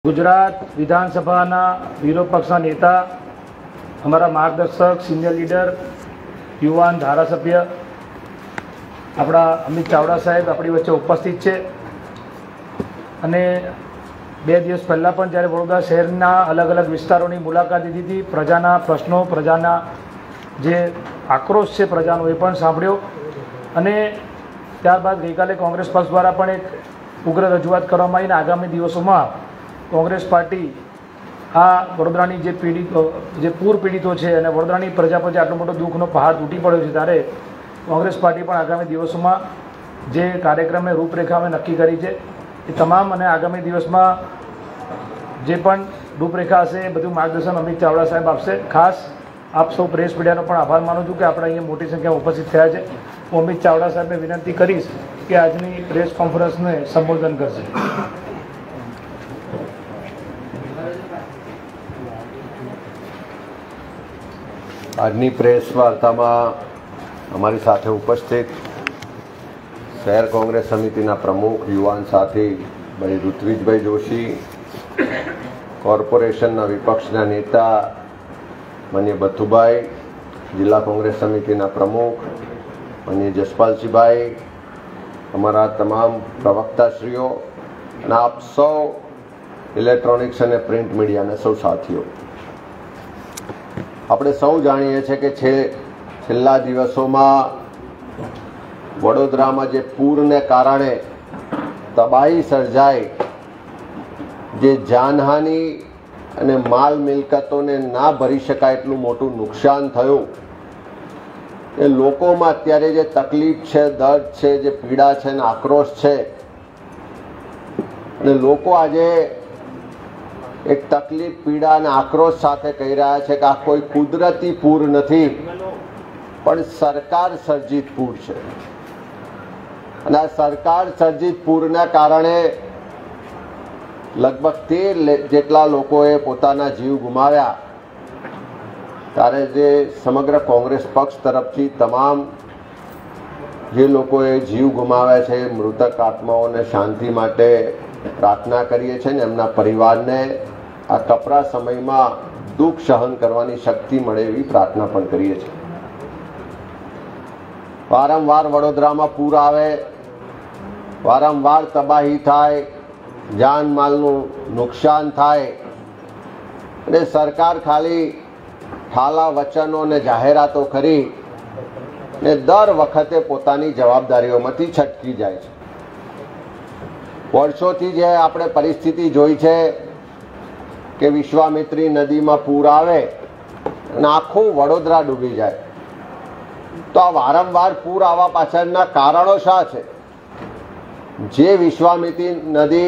गुजरात विधानसभा विरोध पक्ष नेता हमारा मार्गदर्शक सीनियर लीडर युवान धारासभ्य अपना अमित चावड़ा साहेब अपनी वच्चे उपस्थित है। अने 2 दिवस पहला पण ज्यारे वडोदरा शहरना अलग अलग विस्तारों की मुलाकात लीधी थी। प्रजाना प्रश्नों प्रजाना जे आक्रोश है प्रजानो ए पण सांभळ्यो अने त्यारबाद गईकाले कांग्रेस पक्ष द्वारा पण एक उग्र रजूआत करवामां आवी। आगामी दिवसों में कांग्रेस पार्टी आ वडोदरानी जे पीड़ितो जे पूर पीड़ितों है अने वडोदरानी प्रजा पर आटलो मोटो दुखनो पहाड़ तूटी पड्यो छे त्यारे कांग्रेस पार्टी पण आगामी दिवसों में जे कार्यक्रम ने रूपरेखा में नक्की करी है ए तमाम अने आगामी दिवस में जे पण रूपरेखा हशे बधु मार्गदर्शन अमित चावड़ा साहेब आपसे। खास आप सौ प्रेस मीडियानो पण आभार मानु छुं कि आपणे अहींया मोटी संख्या उपस्थित थया छे। हूँ अमित चावड़ा साहेब ने विनंती करीश कि आजनी प्रेस कॉन्फ्रेंस ने संबोधन करशे। આજની પ્રેસ વાર્તામાં અમારી સાથે ઉપસ્થિત શહેર કોંગ્રેસ સમિતિના પ્રમુખ યુવાન સાથી ભાઈ ઋત્વિજભાઈ જોશી, કોર્પોરેશનના વિપક્ષના નેતા માન્ય બથુભાઈ, જિલ્લા કોંગ્રેસ સમિતિના પ્રમુખ માન્ય જસપાલસિંહભાઈ, અમારા તમામ પ્રવક્તાશ્રીઓ અને આપ સૌ ઇલેક્ટ્રોનિક્સ અને પ્રિન્ટ મીડિયાના સૌ સાથીઓ, આપણે સૌ જાણીએ છીએ કે છેલ્લા દિવસોમાં વડોદરામાં જે પૂરને કારણે તબાહી સર્જાઈ, જે જાનહાનિ અને માલ મિલકતોને ના ભરી શકાય એટલું મોટું નુકસાન થયું, એ લોકોમાં અત્યારે જે તકલીફ છે, દર્દ છે, જે પીડા છે ને આક્રોશ છે, અને લોકો આજે एक तकलीफ पीड़ा ने आक्रोश साथे कही रहा है कि आ कोई कुदरती पूर नहीं पण सरकार सर्जित पूर है। અને આ સરકાર સર્જિત પૂરના કારણે લગભગ 13 જેટલા લોકોએ પોતાના જીવ ગુમાવ્યા। ત્યારે જે સમગ્ર કોંગ્રેસ પક્ષ તરફથી તમામ જે લોકોએ જીવ ગુમાવ્યા છે મૃતક આત્માઓને શાંતિ માટે प्रार्थना करीए छे ने एमना परिवारने आ कपरा समय में दुख सहन करवानी शक्ति मळे एवी प्रार्थना पण करीए छे। वारंवार वडोदरा में पूर आवे, वारंवार तबाही थाय, जान मालनु नुकसान थाय अने सरकार खाली ठाला वचनों ने जाहेरातो करी ने दर वखते पोतानी जवाबदारीओमांथी छटकी जाय छे। वर्षोथी जे आपणे परिस्थिति जोई छे कि विश्वामित्री नदी में पूर आवे अने आखुं वडोदरा डूबी जाए, तो आ वारंवार पूर आवा पाछळना कारणो शा छे? जे विश्वामित्री नदी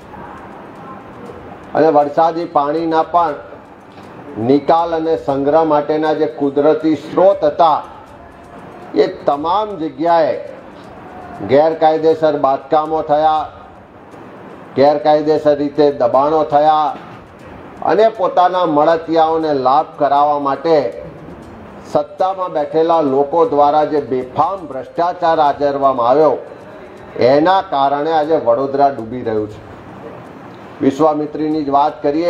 अने वरसादी पाणीना पण निकाल अने संग्रह माटेना जे कुदरती स्रोत हता ए तमाम जग्याए गैरकायदेसर बांधकामो थया, गैरकायदेसर रीते दबाणो थया अने पोताना મળતિયાઓને લાભ કરાવવા માટે સત્તામાં બેઠેલા લોકો દ્વારા જે બેફામ ભ્રષ્ટાચાર આચરવામાં આવ્યો એના કારણે આજે વડોદરા ડૂબી રહ્યું છે। વિશ્વામિત્રીની જ વાત કરીએ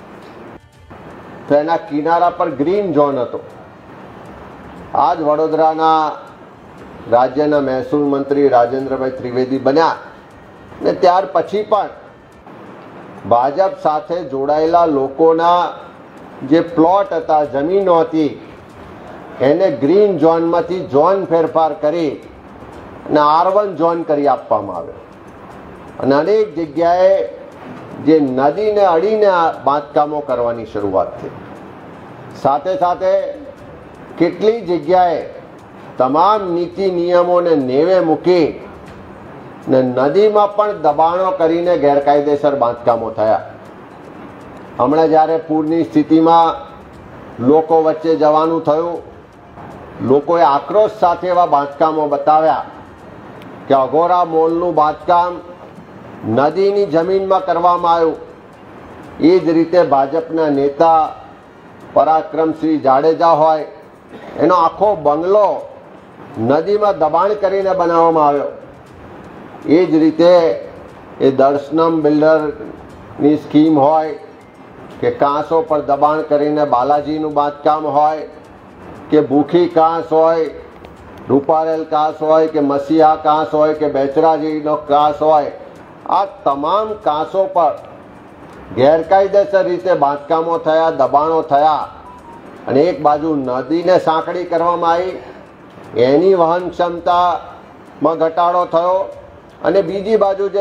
તો એના કિનારા પર ગ્રીન ઝોન હતો। આજ વડોદરાના રાજ્યના મહેસૂલ મંત્રી રાજેન્દ્રભાઈ ત્રિવેદી બન્યા ने त्यार पछी पण भाजप साथे जोड़ायेला लोकोना जे प्लॉट हता, जमीनो हती, एने ग्रीन झोन मांथी झोन फेरफार करी ने R1 झोन करी आपवामां आव्यो अने अनेक जग्याए जे नदीने अडीने बांधकामो करवानी शरूआत थई। साथे साथे केटली जग्याए तमाम नीति नियमोने नेवे मूकी ने नदी में पण दबाणों करीने गैरकायदेसर बांधकामो थया। हमणे ज्यारे पूरनी स्थिति में लोको वच्चे जवानुं थयुं, लोकोए आक्रोश साथे एवा बांधकामो बताव्या कि अघोरा मॉलनुं बांधकाम नदीनी जमीन में करवामां आव्युं। ए ज रीते भाजपना नेता पराक्रमसिंह जाडेजा होय एनो आखो बंगलो नदी में दबाण करीने बनाववामां आव्यो। ए ज रीते ए दर्शनम बिल्डर ની સ્કીમ હોય કે કાંસો પર દબાણ કરીને બાલાજીનું બાંધકામ હોય કે ભૂખી કાંસ હોય, રૂપારેલ કાંસ હોય કે મસીહા કાંસ હોય કે બેચરાજીનો કાંસ હોય, આ તમામ કાંસો પર ગેરકાયદેસર રીતે બાંધકામો થયા, દબાણો થયા અને એક બાજુ નદીને સાંકડી કરવામાં આવી, એની વહન ક્ષમતામાં ઘટાડો થયો અને બીજી બાજુ જે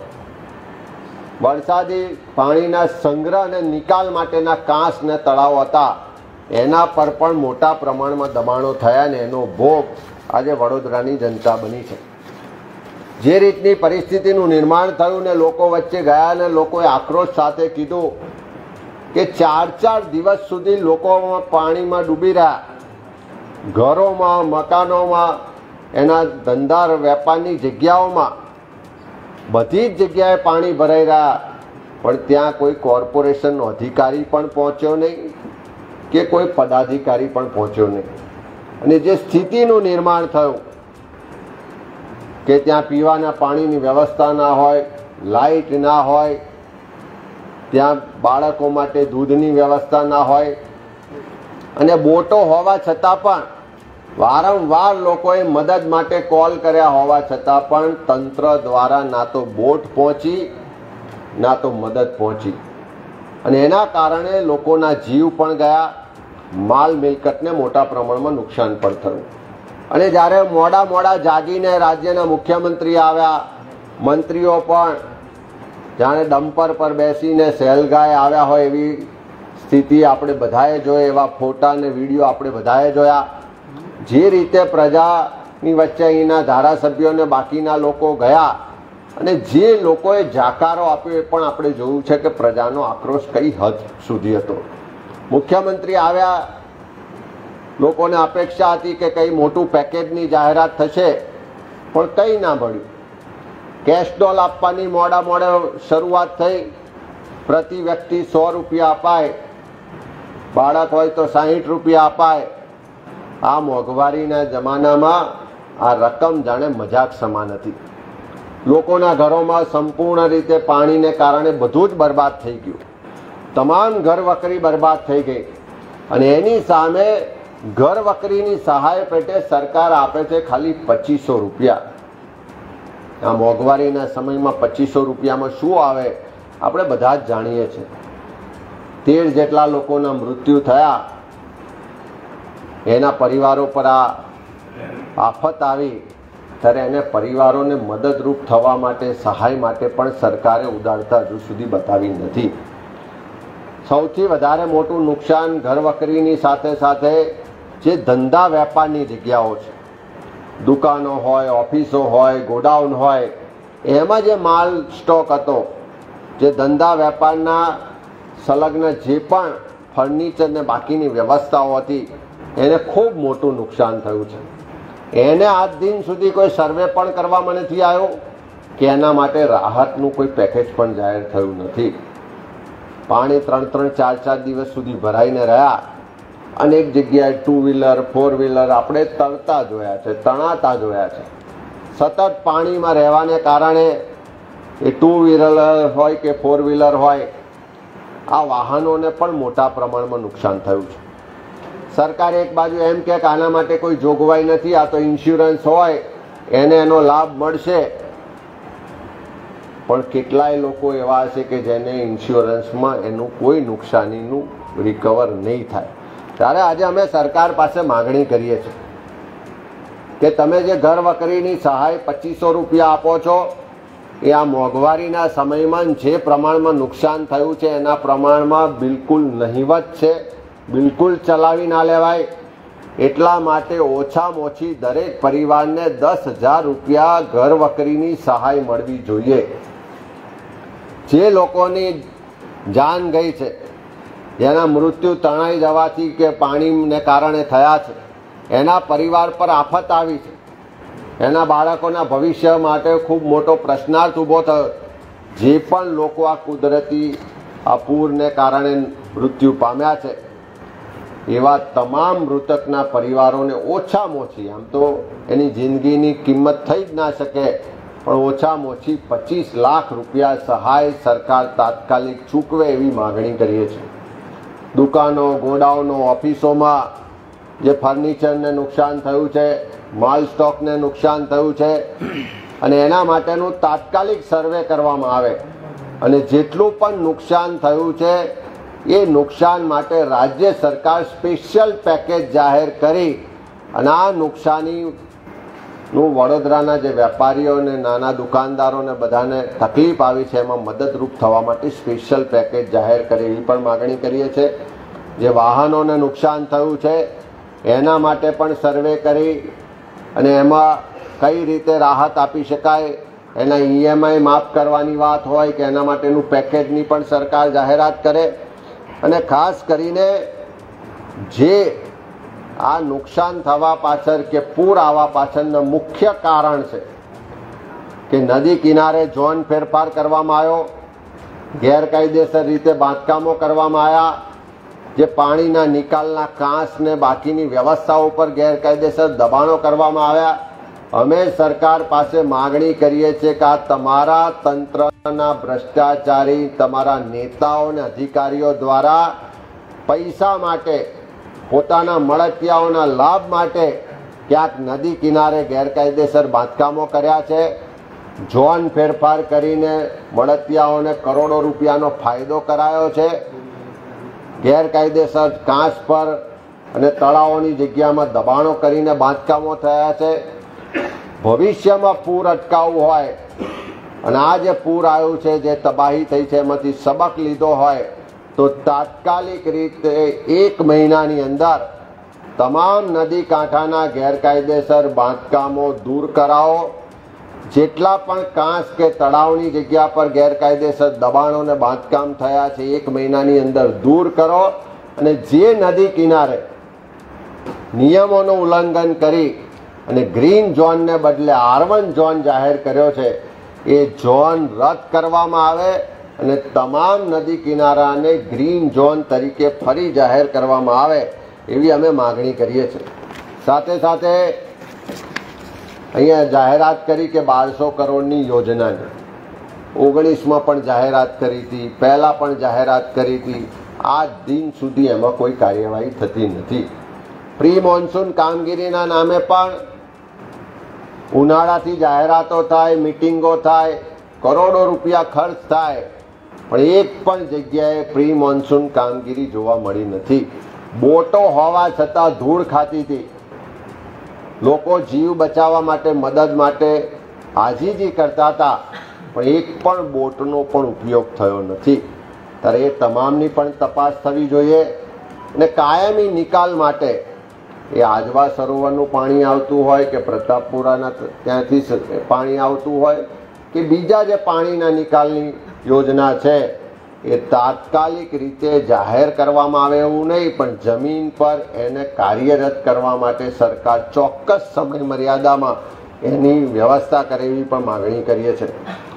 વરસાદી પાણીના સંગ્રહ અને નિકાલ માટેના કાંસ ને તળાવો હતા એના પર પણ મોટા પ્રમાણમાં દબાણો થયા ને એનો ભોગ આજે વડોદરાની જનતા બની છે. જે રીતની પરિસ્થિતિનું નિર્માણ થયું ને લોકો વચ્ચે ગયા ને લોકોએ આક્રોશ સાથે કીધું કે 4 દિવસ સુધી લોકો પાણીમાં ડૂબી રહ્યા, ઘરોમાં, મકાનોમાં, એના ધંધા વેપારની જગ્યાઓમાં બધી જ જગ્યાએ પાણી ભરાઈ રહ્યા, પણ ત્યાં કોઈ કોર્પોરેશનનો અધિકારી પણ પહોંચ્યો નહીં કે કોઈ પદાધિકારી પણ પહોંચ્યો નહીં. અને જે સ્થિતિનું નિર્માણ થયું કે ત્યાં પીવાના પાણીની વ્યવસ્થા ના હોય, લાઇટ ના હોય, ત્યાં બાળકો માટે દૂધની વ્યવસ્થા ના હોય અને બોટો હોવા છતાં પણ વારંવાર લોકોએ મદદ માટે કોલ કર્યા હોવા છતાં પણ તંત્ર દ્વારા ના તો બોટ પહોંચી ના તો મદદ પહોંચી અને એના કારણે લોકોના જીવ પણ ગયા, માલ મિલકતને મોટા પ્રમાણમાં નુકસાન પણ થયું. અને જ્યારે મોડા જાગીને રાજ્યના મુખ્યમંત્રી આવ્યા, મંત્રીઓ પણ જાણે ડમ્પર પર બેસીને સહેલગાય આવ્યા હોય એવી સ્થિતિ આપણે બધાએ જોઈ, એવા ફોટા અને વિડીયો આપણે બધાએ જોયા. જે રીતે પ્રજાની વચ્ચે અહીંના ધારાસભ્યોને બાકીના લોકો ગયા અને જે લોકોએ જાકારો આપ્યો એ પણ આપણે જોયું છે કે પ્રજાનો આક્રોશ કઈ હદ સુધી હતો. મુખ્યમંત્રી આવ્યા, લોકોને અપેક્ષા હતી કે કંઈ મોટું પેકેજની જાહેરાત થશે, પણ કંઈ ના મળ્યું. કેશ ડોલ આપવાની મોડે શરૂઆત થઈ, પ્રતિ વ્યક્તિ 100 રૂપિયા અપાય, બાળક હોય તો 60 રૂપિયા અપાય. આ મોંઘવારીના જમાનામાં આ રકમ જાણે મજાક સમાન હતી. લોકોના ઘરોમાં સંપૂર્ણ રીતે પાણીને કારણે બધું જ બરબાદ થઈ ગયું, તમામ ઘર વકરી બરબાદ થઈ ગઈ અને એની સામે ઘર વકરીની સહાય પેટે સરકાર આપે છે ખાલી 2500 રૂપિયા. આ મોંઘવારીના સમયમાં 2500 રૂપિયામાં શું આવે આપણે બધા જ જાણીએ છીએ. 13 જેટલા લોકોના મૃત્યુ થયા, એના પરિવારો પર આ આફત આવી ત્યારે એને પરિવારોને મદદરૂપ થવા માટે, સહાય માટે પણ સરકારે ઉદારતા હજુ સુધી બતાવી નથી. સૌથી વધારે મોટું નુકસાન ઘર વકરીની સાથે સાથે જે ધંધા વેપારની જગ્યાઓ છે, દુકાનો હોય, ઓફિસો હોય, ગોડાઉન હોય, એમાં જે માલ સ્ટોક હતો, જે ધંધા વેપારના સંલગ્ન જે પણ ફર્નિચર ને બાકીની વ્યવસ્થાઓ હતી, એને ખૂબ મોટું નુકસાન થયું છે. એને આજ દિન સુધી કોઈ સર્વે પણ કરવામાં નથી આવ્યો કે એના માટે રાહતનું કોઈ પેકેજ પણ જાહેર થયું નથી. પાણી 3-3, 4-4 દિવસ સુધી ભરાઈને રહ્યા. અનેક જગ્યાએ 2 વ્હીલર, 4 વ્હીલર આપણે તરતા જોયા છે, તણાતા જોયા છે. સતત પાણીમાં રહેવાને કારણે એ 2 વ્હીલર હોય કે 4 વ્હીલર હોય, આ વાહનોને પણ મોટા પ્રમાણમાં નુકસાન થયું છે. સરકારે એક બાજુ એમ કે આના માટે કોઈ જોગવાઈ નથી, આ તો ઇન્સ્યોરન્સ હોય એને એનો લાભ મળશે, પણ કેટલાય લોકો એવા હશે કે જેને ઇન્સ્યોરન્સમાં એનું કોઈ નુકસાનીનું રિકવર નહીં થાય. ત્યારે આજે અમે સરકાર પાસે માગણી કરીએ છીએ કે તમે જે ઘર વકરીની સહાય 2500 રૂપિયા આપો છો, એ આ મોંઘવારીના સમયમાં જે પ્રમાણમાં નુકસાન થયું છે એના પ્રમાણમાં બિલકુલ નહિવત છે, બિલકુલ ચલાવી ના લેવાય. એટલા માટે ઓછામાં ઓછી દરેક પરિવારને 10,000 રૂપિયા ઘર વકરીની સહાય મળવી જોઈએ. જે લોકોની જાન ગઈ છે, જેના મૃત્યુ તણાઈ જવાથી કે પાણીને કારણે થયા છે, એના પરિવાર પર આફત આવી છે, એના બાળકોના ભવિષ્ય માટે ખૂબ મોટો પ્રશ્નાર્થ ઊભો થયો. જે પણ લોકો આ કુદરતી આ પૂરને કારણે મૃત્યુ પામ્યા છે, એવા તમામ મૃતકના પરિવારોને ઓછામાં ઓછી, આમ તો એની જિંદગીની કિંમત થઈ જ ના શકે, પણ ઓછામાં ઓછી 25 લાખ રૂપિયા સહાય સરકાર તાત્કાલિક ચૂકવે એવી માગણી કરીએ છીએ. દુકાનો, ગોડાઉનો, ઓફિસોમાં જે ફર્નિચરને નુકસાન થયું છે, માલ સ્ટોકને નુકસાન થયું છે, અને એના માટેનું તાત્કાલિક સર્વે કરવામાં આવે અને જેટલું પણ નુકસાન થયું છે એ નુકસાન માટે રાજ્ય સરકાર સ્પેશિયલ પેકેજ જાહેર કરી અને આ નુકસાનીનું વડોદરાના જે વેપારીઓને, નાના દુકાનદારોને બધાને તકલીફ આવી છે એમાં મદદરૂપ થવા માટે સ્પેશિયલ પેકેજ જાહેર કરે એવી પણ માગણી કરીએ છીએ. જે વાહનોને નુકસાન થયું છે એના માટે પણ સર્વે કરી અને એમાં કઈ રીતે રાહત આપી શકાય, એના EMI માફ કરવાની વાત હોય કે એના માટેનું પેકેજની પણ સરકાર જાહેરાત કરે. અને ખાસ કરીને જે આ નુકસાન થવા પાછળ કે પૂર આવવા પાછળનું મુખ્ય કારણ છે કે નદી કિનારે ઝોન ફેરફાર કરવામાં આવ્યો, ગેરકાયદેસર રીતે બાંધકામો કરવામાં આવ્યા, જે પાણીના નિકાલના કાંસ ને બાકીની વ્યવસ્થાઓ પર ગેરકાયદેસર દબાણો કરવામાં આવ્યા. અમે સરકાર પાસે માગણી કરીએ છીએ કે આ તમારા તંત્રના ભ્રષ્ટાચારી તમારા નેતાઓ અને અધિકારીઓ દ્વારા પૈસા માટે, પોતાના મળતિયાઓના લાભ માટે ક્યાંક નદી કિનારે ગેરકાયદેસર બાંધકામો કર્યા છે. ઝોન ફેરફાર કરીને મળતિયાઓને કરોડો રૂપિયાનો ફાયદો કરાયો છે. ગેરકાયદેસર કાંસ પર અને તળાવોની જગ્યામાં દબાણો કરીને બાંધકામો થયા છે. ભવિષ્યમાં પૂર અટકાવવું હોય અને આ જે પૂર આવ્યું છે, જે તબાહી થઈ છે, એમાંથી સબક લીધો હોય તો તાત્કાલિક રીતે 1 મહિનાની અંદર તમામ નદી કાંઠાના ગેરકાયદેસર બાંધકામો દૂર કરાવો. જેટલા પણ કાંસ કે તળાવની જગ્યા પર ગેરકાયદેસર દબાણો અને બાંધકામ થયા છે 1 મહિનાની અંદર દૂર કરો. અને જે નદી કિનારે નિયમોનું ઉલ્લંઘન કરી અને ગ્રીન ઝોનને બદલે R1 ઝોન જાહેર કર્યો છે એ ઝોન રદ કરવામાં આવે અને તમામ નદી કિનારાને ગ્રીન ઝોન તરીકે ફરી જાહેર કરવામાં આવે એવી અમે માગણી કરીએ છીએ. સાથે સાથે અહીંયા જાહેરાત કરી કે 1200 કરોડની યોજનાની 19માં પણ જાહેરાત કરી હતી, પહેલાં પણ જાહેરાત કરી હતી. આજ દિન સુધી એમાં કોઈ કાર્યવાહી થતી નથી. પ્રી મોન્સૂન કામગીરીના નામે પણ ઉનાળાથી જાહેરાતો થાય, મિટિંગો થાય, કરોડો રૂપિયા ખર્ચ થાય, પણ એક પણ જગ્યાએ પ્રી મોન્સૂન કામગીરી જોવા મળી નથી. બોટો હોવા છતાં ધૂળ ખાતી હતી. લોકો જીવ બચાવવા માટે, મદદ માટે આજીજી કરતા હતા, પણ એક પણ બોટનો પણ ઉપયોગ થયો નથી. ત્યારે એ તમામની પણ તપાસ થવી જોઈએ અને કાયમી નિકાલ માટે એ આજવા સરોવરનું પાણી આવતું હોય કે પ્રતાપપુરાના ત્યાંથી પાણી આવતું હોય કે બીજા જે પાણીના નિકાલની યોજના છે એ તાત્કાલિક રીતે જાહેર કરવામાં આવે એવું નહીં, પણ જમીન પર એને કાર્યરત કરવા માટે સરકાર ચોક્કસ સમય મર્યાદામાં એની વ્યવસ્થા કરે એવી પણ માગણી કરીએ છીએ.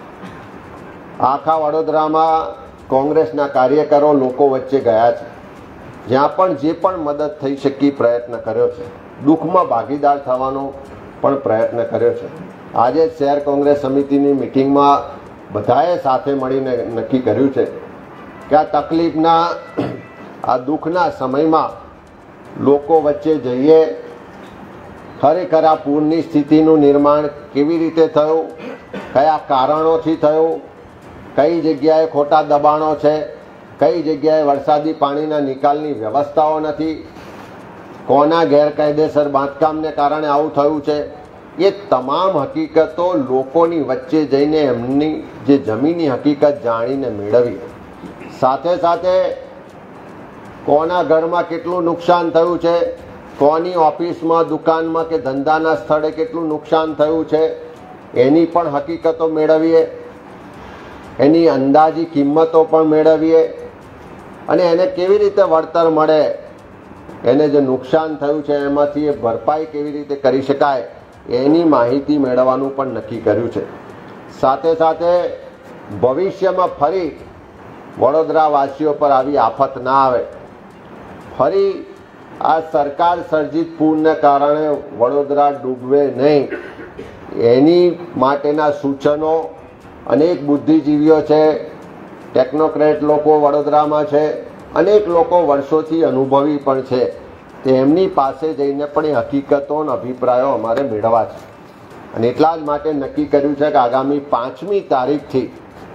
આખા વડોદરામાં કોંગ્રેસના કાર્યકરો લોકો વચ્ચે ગયા છે. જ્યાં પણ જે પણ મદદ થઈ શકી પ્રયત્ન કર્યો છે. દુઃખમાં ભાગીદાર થવાનો પણ પ્રયત્ન કર્યો છે. આજે શહેર કોંગ્રેસ સમિતિની મિટિંગમાં બધાએ સાથે મળીને નક્કી કર્યું છે કે આ તકલીફના, આ દુઃખના સમયમાં લોકો વચ્ચે જઈએ, ખરેખર આ પૂરની સ્થિતિનું નિર્માણ કેવી રીતે થયું, કયા કારણોથી થયું, કઈ જગ્યાએ ખોટા દબાણો છે, કઈ જગ્યાએ વરસાદી પાણીના નિકાલની વ્યવસ્થાઓ નથી, કોના ગેરકાયદેસર બાંધકામને કારણે આવું થયું છે, એ તમામ હકીકતો લોકોની વચ્ચે જઈને એમની જે જમીની હકીકત જાણીને મેળવી. સાથે સાથે કોના ઘરમાં કેટલું નુકસાન થયું છે, કોની ઓફિસમાં, દુકાનમાં કે ધંધાના સ્થળે કેટલું નુકસાન થયું છે એની પણ હકીકતો મેળવીએ, એની અંદાજી કિંમતો પણ મેળવીએ અને એને કેવી રીતે વળતર મળે, એને જે નુકસાન થયું છે એમાંથી એ ભરપાઈ કેવી રીતે કરી શકાય એની માહિતી મેળવવાનું પણ નક્કી કર્યું છે. સાથે સાથે ભવિષ્યમાં ફરી વડોદરાવાસીઓ પર આવી આફત ના આવે, ફરી આ સરકાર સર્જિત પૂરને કારણે વડોદરા ડૂબવે નહીં એની માટેના સૂચનો અનેક બુદ્ધિજીવીઓ છે, ટેકનોક્રેટ લોકો વડોદરામાં છે, અનેક લોકો વર્ષોથી અનુભવી પણ છે, તેમની પાસે જઈને પણ એ હકીકતો અને અભિપ્રાયો અમારે મેળવવા છે. અને એટલા જ માટે નક્કી કર્યું છે કે આગામી 5મી તારીખથી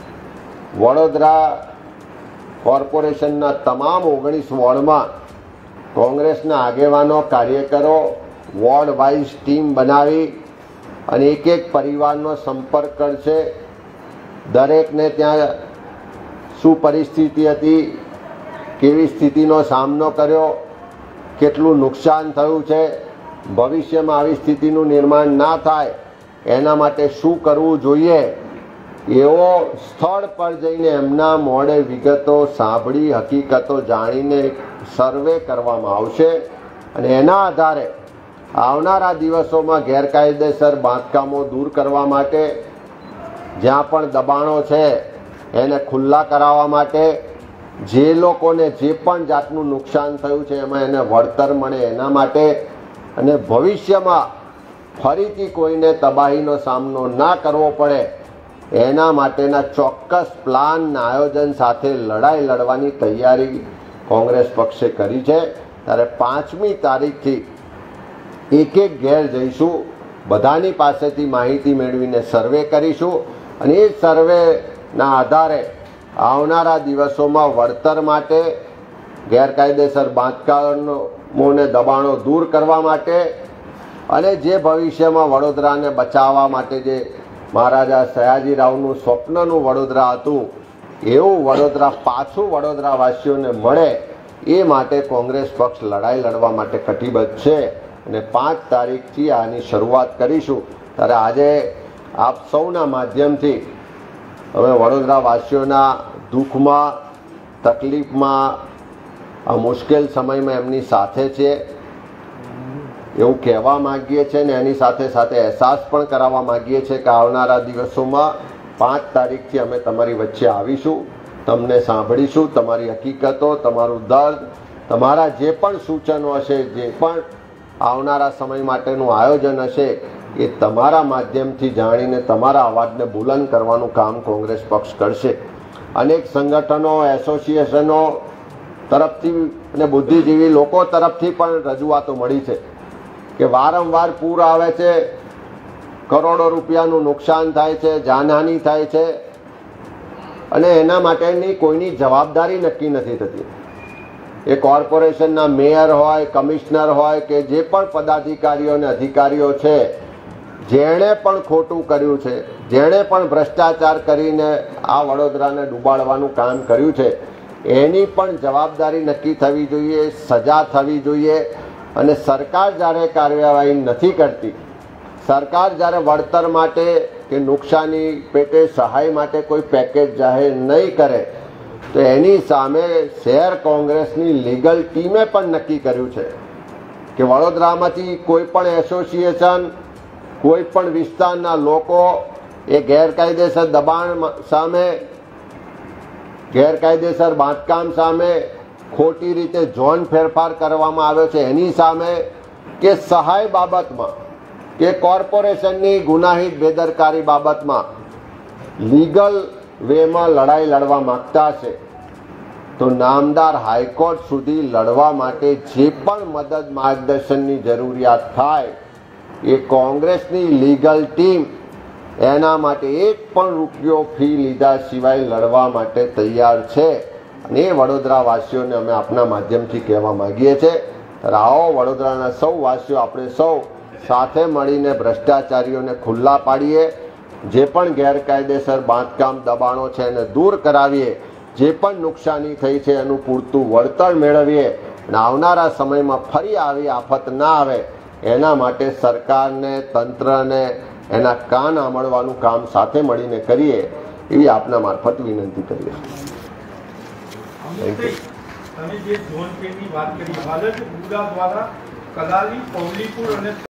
વડોદરા કોર્પોરેશનના તમામ 19 વોર્ડમાં કોંગ્રેસના આગેવાનો, કાર્યકરો વોર્ડ વાઇઝ ટીમ બનાવી અને એક એક પરિવારનો સંપર્ક કરશે. દરેકને ત્યાં શું પરિસ્થિતિ હતી, કેવી સ્થિતિનો સામનો કર્યો, કેટલું નુકસાન થયું છે, ભવિષ્યમાં આવી સ્થિતિનું નિર્માણ ના થાય એના માટે શું કરવું જોઈએ, એવો સ્થળ પર જઈને એમના મોઢે વિગતો સાંભળી, હકીકતો જાણીને સર્વે કરવામાં આવશે. અને એના આધારે આવનારા દિવસોમાં ગેરકાયદેસર બાંધકામો દૂર કરવા માટે, જ્યાં પણ દબાણો છે એને ખુલ્લા કરાવવા માટે, જે લોકોને જે પણ જાતનું નુકસાન થયું છે એમાં એને વળતર મળે એના માટે, અને ભવિષ્યમાં ફરીથી કોઈને તબાહીનો સામનો ના કરવો પડે એના માટેના ચોક્કસ પ્લાન આયોજન સાથે લડાઈ લડવાની તૈયારી કોંગ્રેસ પક્ષે કરી છે. ત્યારે 5મી તારીખથી એક એક ઘેર જઈશું, બધાની પાસેથી માહિતી મેળવીને સર્વે કરીશું અને એ સર્વેના આધારે આવનારા દિવસોમાં વળતર માટે, ગેરકાયદેસર બાંધકામોને દબાણો દૂર કરવા માટે અને જે ભવિષ્યમાં વડોદરાને બચાવવા માટે જે મહારાજા સયાજીરાવનું સ્વપ્નનું વડોદરા હતું એવું વડોદરા પાછું વડોદરાવાસીઓને મળે એ માટે કોંગ્રેસ પક્ષ લડાઈ લડવા માટે કટિબદ્ધ છે. અને 5 તારીખથી આની શરૂઆત કરીશું. ત્યારે આજે આપ સૌના માધ્યમથી અમે વડોદરાવાસીઓના દુઃખમાં, તકલીફમાં, આ મુશ્કેલ સમયમાં એમની સાથે છે એવું કહેવા માગીએ છીએ ને એની સાથે સાથે અહેસાસ પણ કરાવવા માગીએ છીએ કે આવનારા દિવસોમાં 5 તારીખથી અમે તમારી વચ્ચે આવીશું, તમને સાંભળીશું, તમારી હકીકતો, તમારું દર્દ, તમારા જે પણ સૂચનો હશે, જે પણ આવનારા સમય માટેનું આયોજન હશે એ તમારા માધ્યમથી જાણીને તમારા અવાજને બુલંદ કરવાનું કામ કોંગ્રેસ પક્ષ કરશે. અનેક સંગઠનો, એસોસિએશનો તરફથી અને બુદ્ધિજીવી લોકો તરફથી પણ રજૂઆતો મળી છે કે વારંવાર પૂર આવે છે, કરોડો રૂપિયાનું નુકસાન થાય છે, જાનહાનિ થાય છે અને એના માટેની કોઈની જવાબદારી નક્કી નથી થતી. એ કોર્પોરેશનના મેયર હોય, કમિશનર હોય કે જે પણ પદાધિકારીઓ અને અધિકારીઓ છે, જેણે પણ ખોટું કર્યું છે, જેણે પણ ભ્રષ્ટાચાર કરીને આ વડોદરાને ડૂબાડવાનું કામ કર્યું છે, એની પણ જવાબદારી નક્કી થવી જોઈએ, સજા થવી જોઈએ. અને સરકાર જ્યારે કાર્યવાહી નથી કરતી, સરકાર જ્યારે વળતર માટે કે નુકસાની પેટે સહાય માટે કોઈ પેકેજ જાહેર નહીં કરે તો એની સામે શહેર કોંગ્રેસની લીગલ ટીમે પણ નક્કી કર્યું છે કે વડોદરામાંથી કોઈ પણ એસોસિએશન, કોઈ પણ વિસ્તારના લોકો એ ગેરકાયદેસર દબાણ સામે, ગેરકાયદેસર બાંધકામ સામે, ખોટી રીતે ઝોન ફેરફાર કરવામાં આવ્યો છે એની સામે, કે સહાય બાબતમાં કે કોર્પોરેશનની ગુનાહિત બેદરકારી બાબતમાં લીગલ વેમાં લડાઈ લડવા માંગતા છે તો નામદાર હાઈકોર્ટ સુધી લડવા માટે જે પણ મદદ, માર્ગદર્શનની જરૂરિયાત થાય એ કોંગ્રેસની લીગલ ટીમ એના માટે એક પણ રૂપિયો ફી લીધા સિવાય લડવા માટે તૈયાર છે. અને એ વડોદરાવાસીઓને અમે આપના માધ્યમથી કહેવા માગીએ છીએ. આવો વડોદરાના સૌ વાસીઓ આપણે સૌ સાથે મળીને ભ્રષ્ટાચારીઓને ખુલ્લા પાડીએ, જે પણ ગેરકાયદેસર બાંધકામ દબાણો છે એને દૂર કરાવીએ, જે પણ નુકસાની થઈ છે એનું પૂરતું વળતર મેળવીએ અને આવનારા સમયમાં ફરી આવી આફત ના આવે એના માટે સરકારને, તંત્રને એના કાન આંબળવાનું કામ સાથે મળીને કરીએ એવી આપના મારફત વિનંતી કરીએ. તમે જે ઝોન પેની વાત કરી, હાલ જ ઉડા દ્વારા કલાલી, પૌલીપુર અને